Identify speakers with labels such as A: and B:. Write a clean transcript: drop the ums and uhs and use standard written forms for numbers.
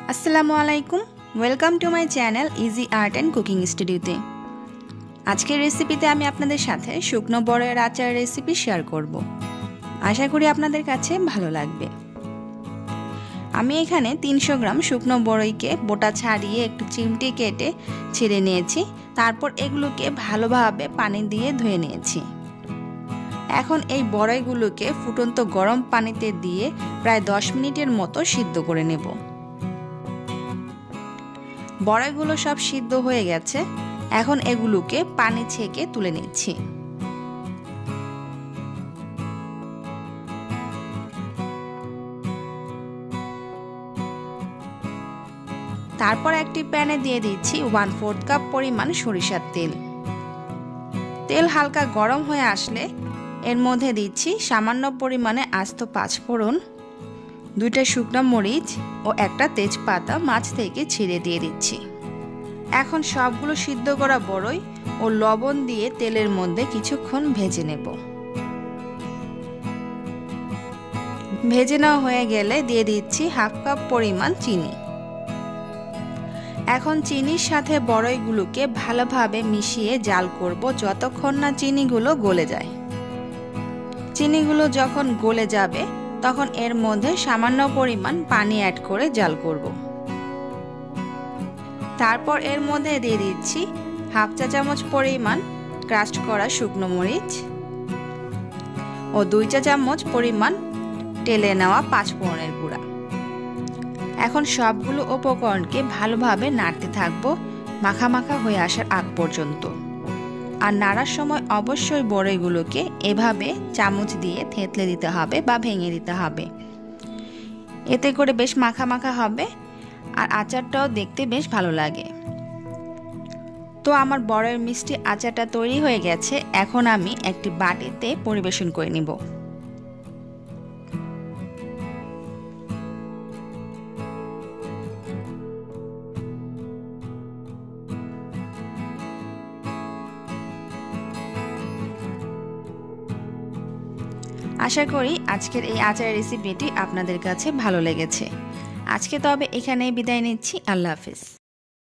A: আসসালামু আলাইকুম, welcome to my channel easy art and cooking স্টুডিওতে। আজকের রেসিপিতে আমি আপনাদের সাথে শুকনো বড়ইয়ের আচার রেসিপি শেয়ার করব। আশা করি আপনাদের কাছে ভালো লাগবে। আমি এখানে 300 গ্রাম শুকনো বড়ইকে বোটা ছাড়িয়ে একটু চিমটি কেটে ছিঁড়ে নিয়েছি। তারপর এগুলোকে ভালোভাবে পানি দিয়ে ধুয়ে নিয়েছি। এখন এই বড়ইগুলোকে ফুটন্ত গরম পানিতে দিয়ে প্রায় 10 মিনিটের মতো সিদ্ধ করে নেব। বড়ইগুলো সব সিদ্ধ হয়ে গেছে। এখন এগুলোকে পানি ছেঁকে তুলে নিচ্ছি। তারপর একটি প্যানে দিয়ে দিচ্ছি 1/4 কাপ পরিমাণ সরিষার তেল। তেল হালকা গরম হয়ে আসলে এর মধ্যে দিচ্ছি সামান্য পরিমাণে আস্ত 5 ফোড়ন, 2টা শুকনো মরিচ ও একটা তেজপাতা মাছ থেকে ছিঁড়ে দিয়ে দিচ্ছি। এখন সবগুলো সিদ্ধ করা বড়ই ও লবণ দিয়ে তেলের মধ্যে কিছুক্ষণ ভেজে নেব। ভেজে নেওয়া হয়ে গেলে দিয়ে দিচ্ছি 1/2 কাপ পরিমাণ চিনি। এখন চিনির সাথে বড়ইগুলোকে ভালোভাবে মিশিয়ে জাল করব যতক্ষণ না চিনিগুলো গলে যায়। চিনিগুলো যখন গলে যাবে তখন এর মধ্যে সামান্য পরিমাণ পানি অ্যাড করে জাল করব। তারপর এর মধ্যে দিয়ে দিচ্ছি 1/2 চা চামচ পরিমাণ ক্রাশ করা শুকনো মরিচ ও 2 চা চামচ পরিমাণ টেলে নেওয়া 5 ফোড়নের গুঁড়া। এখন সবগুলো উপকরণকে ভালোভাবে নাড়তে থাকবো মাখা মাখা হয়ে আসার আগ পর্যন্ত। আর নাড়ার সময় অবশ্যই বড়ইগুলোকে এভাবে চামচ দিয়ে থেতলে দিতে হবে বা ভেঙে দিতে হবে। এতে করে বেশ মাখা মাখা হবে আর আচারটাও দেখতে বেশ ভালো লাগে। তো আমার বড়ইয়ের মিষ্টি আচারটা তৈরি হয়ে গেছে। এখন আমি একটি বাটিতে পরিবেশন করে নিব। আশা করি আজকের এই আচারের রেসিপিটি আপনাদের কাছে ভালো লেগেছে। আজকে তবে এখানেই বিদায় নিচ্ছি। আল্লাহ হাফেজ।